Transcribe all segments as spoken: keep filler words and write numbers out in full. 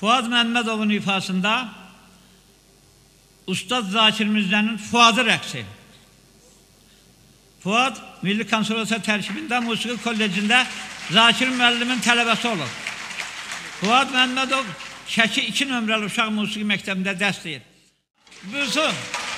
Fuad Məhəmmədovun ifasında Ustad Zakir Mirzənin Fuadı rəqsi. Fuad Milli Konservasiya tərkibində Musiqi Kollecində Zakir müəllimin tələbəsi olur. Fuad Məhəmmədov Şəki iki nömrəli uşaq musiqi məktəbində dərs deyir. Buyursun.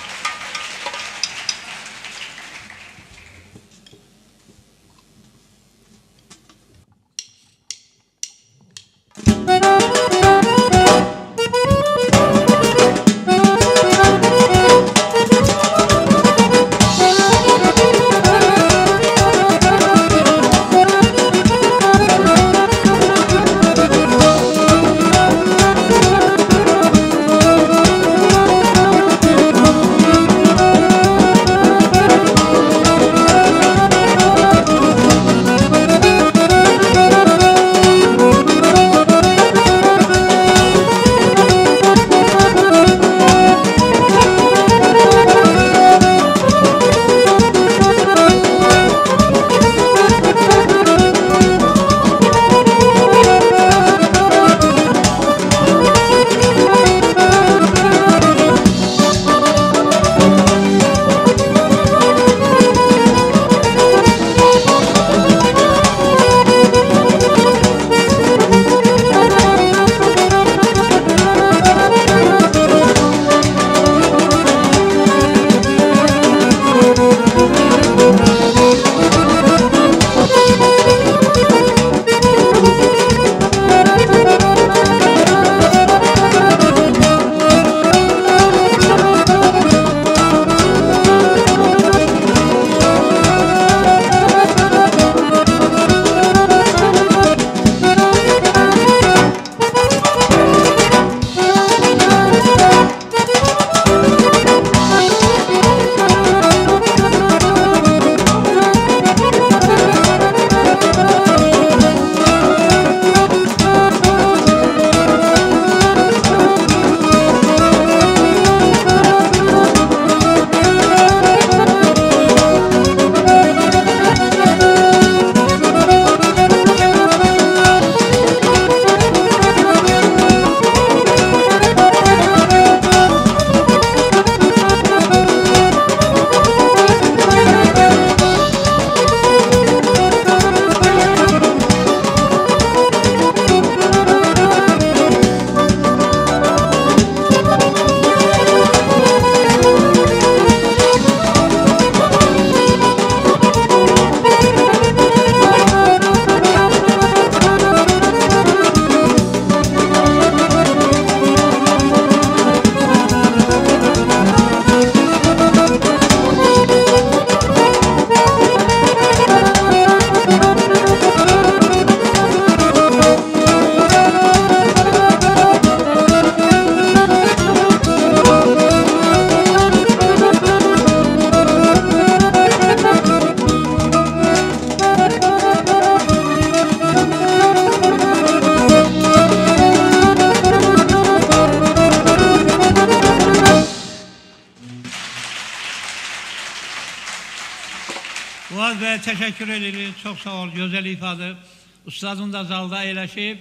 Fuad bəyə təşəkkür edirik, çox sağ ol, gözəl ifadə. Ustadın da zalda eləşib,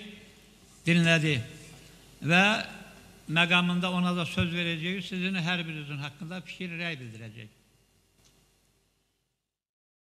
dinlədi və məqamında ona da söz verəcək, sizin hər birinizin haqqında fikir, rəy bildirəcək.